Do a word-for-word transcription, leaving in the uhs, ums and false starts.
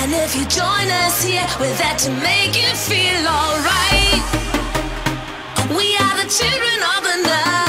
And if you join us here, we're there to make you feel alright. We are the children of the night.